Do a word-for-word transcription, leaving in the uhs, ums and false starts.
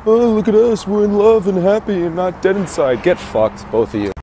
oh, look at us, we're in love and happy and not dead inside. Get fucked, both of you.